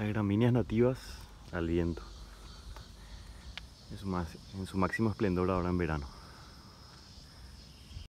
Las gramíneas nativas al viento, en su máximo esplendor ahora en verano.